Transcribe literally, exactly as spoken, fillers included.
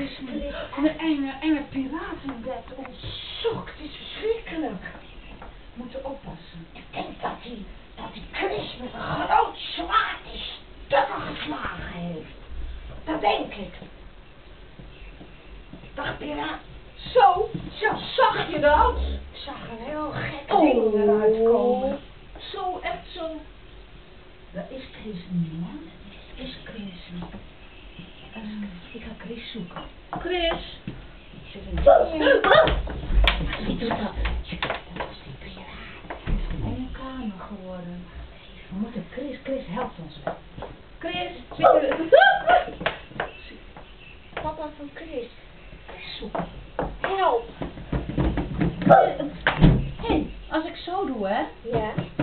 is me een enge, enge piratenbed ontzokt. Het is verschrikkelijk. We moeten oppassen. Ik denk dat hij, dat die Chris met een groot zwaard die stukken geslagen heeft. Dat denk ik. Dag piraat. Zo, zo, zag je dat? Ik zag een heel gek Oh. ding eruit komen. Zo, echt zo. Dat is Chris niet, man. Dat is Chris. Dat is Chris. Ik ga Chris zoeken. Chris. Zit een ding. Wie doet dat? Dat is die piraat. Het is een enge kamer geworden. We moeten Chris, Chris helpt ons wel. Chris, zit er... Papa van Chris. Chris zoeken. Help! Hé, hey, als ik zo doe, hè? Ja.